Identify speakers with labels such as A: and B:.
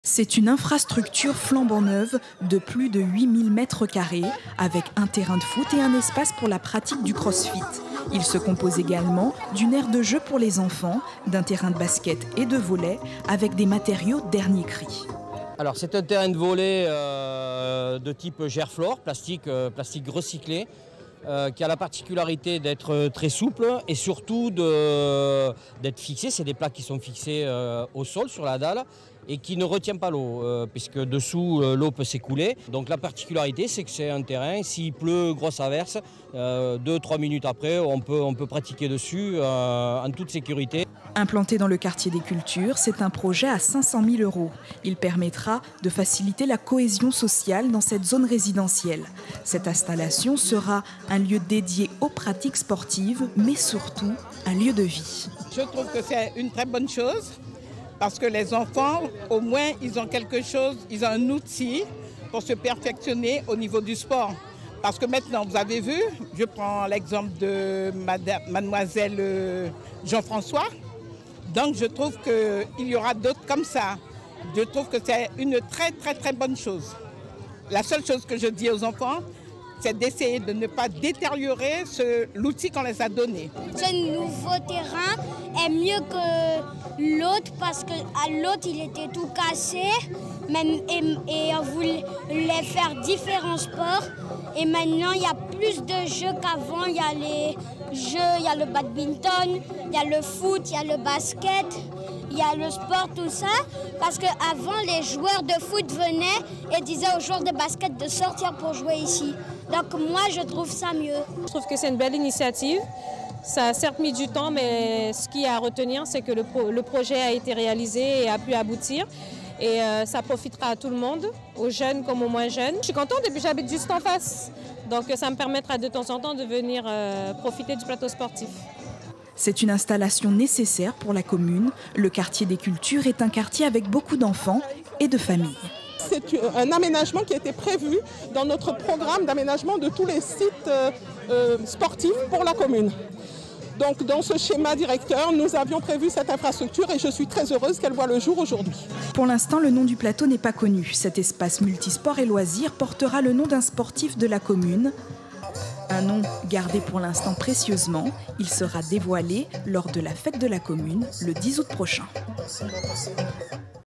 A: C'est une infrastructure flambant neuve de plus de 8000 mètres carrés avec un terrain de foot et un espace pour la pratique du crossfit. Il se compose également d'une aire de jeu pour les enfants, d'un terrain de basket et de volley avec des matériaux dernier cri.
B: Alors c'est un terrain de volley de type Gerflor, plastique recyclé, qui a la particularité d'être très souple et surtout d'être fixé. C'est des plaques qui sont fixées au sol sur la dalle et qui ne retient pas l'eau, puisque dessous l'eau peut s'écouler. Donc la particularité, c'est que c'est un terrain, s'il pleut, grosse averse, 2-3 minutes après, on peut pratiquer dessus en toute sécurité.
A: Implanté dans le quartier des cultures, c'est un projet à 500 000 €. Il permettra de faciliter la cohésion sociale dans cette zone résidentielle. Cette installation sera un lieu dédié aux pratiques sportives, mais surtout un lieu de vie.
C: Je trouve que c'est une très bonne chose parce que les enfants, au moins, ils ont quelque chose, ils ont un outil pour se perfectionner au niveau du sport. Parce que maintenant, vous avez vu, je prends l'exemple de mademoiselle Jean-François. Donc je trouve qu'il y aura d'autres comme ça. Je trouve que c'est une très bonne chose. La seule chose que je dis aux enfants, c'est d'essayer de ne pas détériorer l'outil qu'on les a donné.
D: Ce nouveau terrain est mieux que l'autre parce que l'autre il était tout cassé et on voulait faire différents sports. Et maintenant il y a plus de jeux qu'avant. Il y a les jeux, il y a le badminton, il y a le foot, il y a le basket, il y a le sport, tout ça. Parce qu'avant les joueurs de foot venaient et disaient aux joueurs de basket de sortir pour jouer ici. Donc moi je trouve ça mieux.
E: Je trouve que c'est une belle initiative. Ça a certes mis du temps, mais ce qui est à retenir, c'est que le projet a été réalisé et a pu aboutir. Et ça profitera à tout le monde, aux jeunes comme aux moins jeunes. Je suis contente et puis j'habite juste en face. Donc ça me permettra de temps en temps de venir profiter du plateau sportif.
A: C'est une installation nécessaire pour la commune. Le quartier des cultures est un quartier avec beaucoup d'enfants et de familles.
F: C'est un aménagement qui a été prévu dans notre programme d'aménagement de tous les sites sportifs pour la commune. Donc dans ce schéma directeur, nous avions prévu cette infrastructure et je suis très heureuse qu'elle voit le jour aujourd'hui.
A: Pour l'instant, le nom du plateau n'est pas connu. Cet espace multisport et loisirs portera le nom d'un sportif de la commune. Un nom gardé pour l'instant précieusement. Il sera dévoilé lors de la fête de la commune le 10 août prochain.